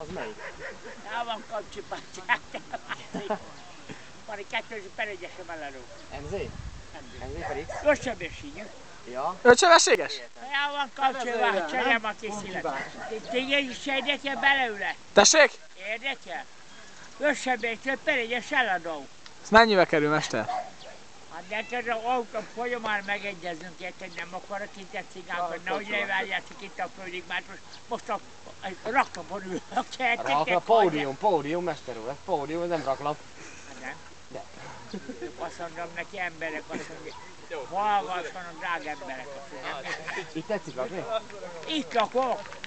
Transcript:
Az melyik? El van kapcsipátják. Van egy 2-1-es emelelő. MZ? MZ pedig? Össebességű. Ja. Ötsebességes? El van kapcsolva, cserém a készület. Téged is érdekel belőle? Tessék? Érdekel? Össebességű, peregyes eladó. Ez mennyibe kerül, mester? Hát neked az autó folyamán megegyezünk, érted, nem akarok itt egy cigánkat, nehogy levárjátok itt a földig, mert most a raklapon ülök, Raklap, pódium, mester úr, ez pódium, ez nem raklap. Hát nem? De. Azt mondom neki, emberek, azt mondja, hallgassanak, drága emberek, azt mondja. Itt tetszik lakni? Itt lakok.